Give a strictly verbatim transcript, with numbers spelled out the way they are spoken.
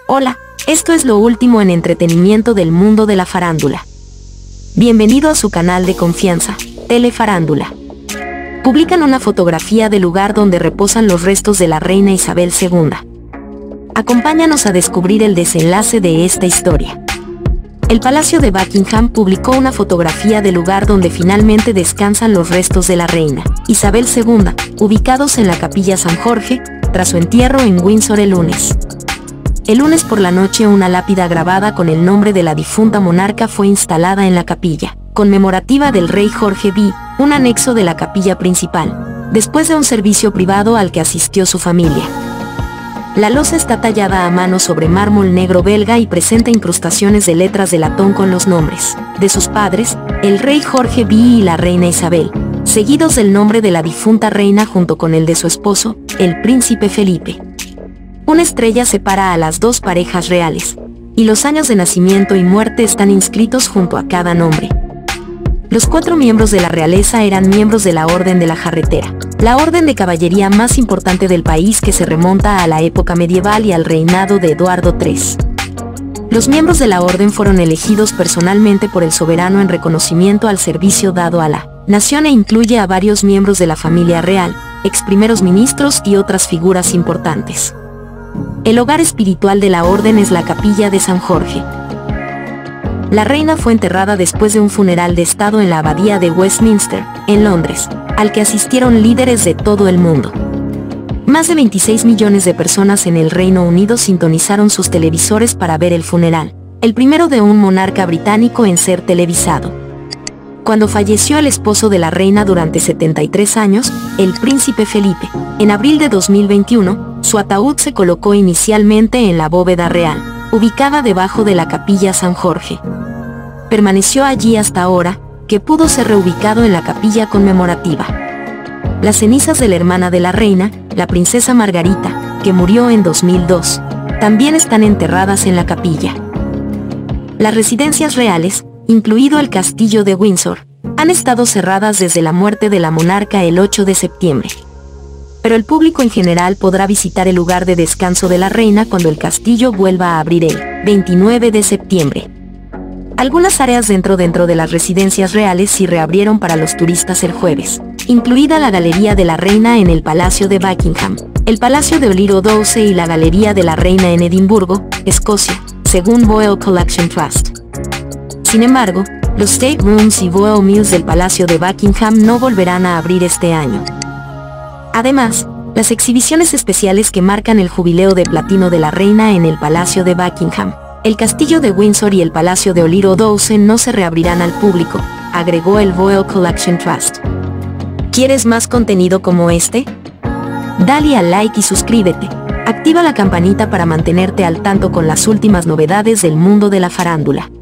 Hola, esto es lo último en entretenimiento del mundo de la farándula. Bienvenido a su canal de confianza, Telefarándula. Publican una fotografía del lugar donde reposan los restos de la reina Isabel segunda. Acompáñanos a descubrir el desenlace de esta historia. El Palacio de Buckingham publicó una fotografía del lugar donde finalmente descansan los restos de la reina Isabel segunda, ubicados en la Capilla San Jorge, tras su entierro en Windsor el lunes. El lunes por la noche una lápida grabada con el nombre de la difunta monarca fue instalada en la capilla, conmemorativa del rey Jorge segundo, un anexo de la capilla principal, después de un servicio privado al que asistió su familia. La losa está tallada a mano sobre mármol negro belga y presenta incrustaciones de letras de latón con los nombres de sus padres, el rey Jorge segundo y la reina Isabel, seguidos del nombre de la difunta reina junto con el de su esposo, el príncipe Felipe. Una estrella separa a las dos parejas reales, y los años de nacimiento y muerte están inscritos junto a cada nombre. Los cuatro miembros de la realeza eran miembros de la Orden de la Jarretera, la orden de caballería más importante del país que se remonta a la época medieval y al reinado de Eduardo tercero. Los miembros de la orden fueron elegidos personalmente por el soberano en reconocimiento al servicio dado a la nación e incluye a varios miembros de la familia real, ex primeros ministros y otras figuras importantes. El hogar espiritual de la orden es la Capilla de San Jorge. La reina fue enterrada después de un funeral de estado en la abadía de Westminster, en Londres, al que asistieron líderes de todo el mundo. Más de veintiséis millones de personas en el Reino Unido sintonizaron sus televisores para ver el funeral, el primero de un monarca británico en ser televisado. Cuando falleció el esposo de la reina durante setenta y tres años, el príncipe Felipe, en abril de dos mil veintiuno, su ataúd se colocó inicialmente en la bóveda real, ubicada debajo de la Capilla San Jorge. Permaneció allí hasta ahora, que pudo ser reubicado en la capilla conmemorativa. Las cenizas de la hermana de la reina, la princesa Margarita, que murió en dos mil dos, también están enterradas en la capilla. Las residencias reales, incluido el castillo de Windsor, han estado cerradas desde la muerte de la monarca el ocho de septiembre. Pero el público en general podrá visitar el lugar de descanso de la reina cuando el castillo vuelva a abrir el veintinueve de septiembre. Algunas áreas dentro dentro de las residencias reales sí reabrieron para los turistas el jueves, incluida la Galería de la Reina en el Palacio de Buckingham, el Palacio de Holyrood doce y la Galería de la Reina en Edimburgo, Escocia, según Royal Collection Trust. Sin embargo, los State Rooms y Royal Mews del Palacio de Buckingham no volverán a abrir este año. Además, las exhibiciones especiales que marcan el jubileo de platino de la reina en el Palacio de Buckingham, el Castillo de Windsor y el Palacio de Holyrood doce no se reabrirán al público, agregó el Royal Collection Trust. ¿Quieres más contenido como este? Dale al like y suscríbete. Activa la campanita para mantenerte al tanto con las últimas novedades del mundo de la farándula.